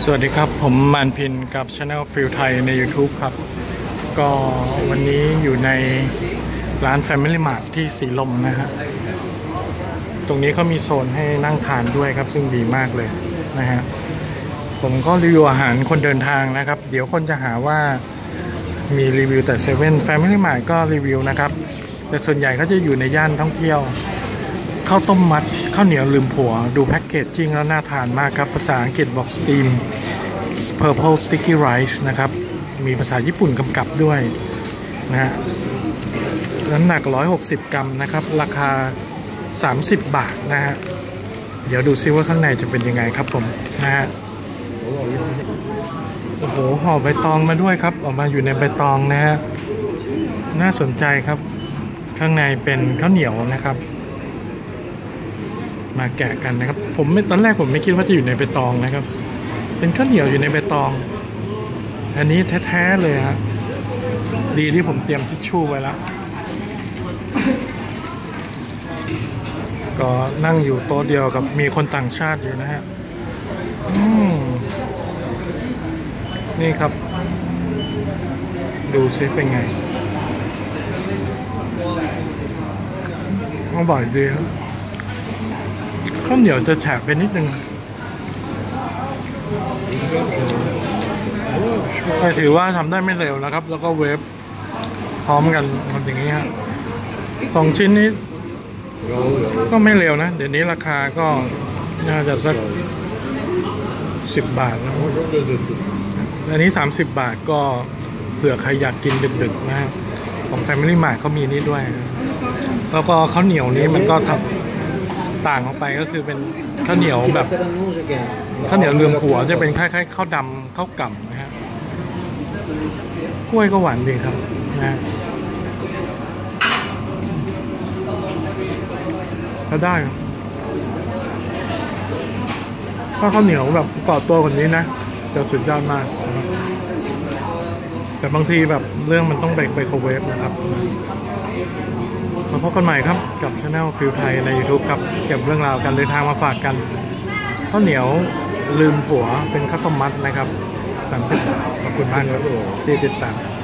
วัสดีครับผมมานพินกับ Channel ฟิลไทยใน YouTube ครับก็วันนี้อยู่ในร้าน Family Mart ที่สีลมนะฮะตรงนี้เขามีโซนให้นั่งทานด้วยครับซึ่งดีมากเลยนะฮะผมก็รีวิวอาหารคนเดินทางนะครับเดี๋ยวคนจะหาว่ามีรีวิวแต่7 Family Mart ก็รีวิวนะครับแต่ส่วนใหญ่ก็จะอยู่ในย่านท่องเที่ยวข้าวต้มมัดข้าวเหนียวลืมผัวดูแพ็กเกจจิ้งแล้วน่าทานมากครับภาษาอังกฤษบอก Steam Purple Sticky Rice นะครับมีภาษาญี่ปุ่นกำกับด้วยนะฮะน้ำหนัก160 กรัมนะครับราคา30 บาทนะฮะเดี๋ยวดูซิว่าข้างในจะเป็นยังไงครับผมนะฮะโอ้โหห่อใบตองมาด้วยครับออกมาอยู่ในใบตองนะฮะน่าสนใจครับข้างในเป็นข้าวเหนียวนะครับมาแกะกันนะครับตอนแรกผมไม่คิดว่าจะอยู่ในใบตองนะครับเป็นข้าวเหนียวอยู่ในใบตองอันนี้แท้ๆเลยฮะดีที่ผมเตรียมทิชชู่ไว้แล้วก็นั่งอยู่โต๊ะเดียวกับมีคนต่างชาติอยู่นะฮะนี่ครับดูซิเป็นไงอร่อยดีครับข้าวเหนียวจะแฉะไปนิดนึงแต่ถือว่าทำได้ไม่เร็วนะครับแล้วก็เวฟพร้อมกันทำอย่างนี้ฮะ2 ชิ้นนี้ก็ไม่เร็วนะเดี๋ยวนี้ราคาก็น่าจะสัก10 บาทนะอันนี้30 บาทก็เผื่อใครอยากกินดึกๆนะฮะของ Family Mart เขามีนี่ด้วยแล้วก็ข้าวเหนียวนี้มันก็ต่างออกไปก็คือเป็นข้าวเหนียวแบบข้าวเหนียวลืมผัวจะเป็นคล้ายๆข้าวดำข้าวกล่ำนะฮะกล้วยก็หวานดีครับนะถ้าได้ถ้าข้าวเหนียวแบบก่อตัวกว่านี้นะจะสุดยอดมากแต่บางทีแบบเรื่องมันต้องไมโครเวฟนะครับมาพบกันใหม่ครับกับ Channel ฟิลไทยใน YouTube ครับเก็บเรื่องราวการเดินทางมาฝากกันข้าวเหนียวลืมผัวเป็นข้าวต้มมัดนะครับ30 บาทขอบคุณมากครับที่ติดตาม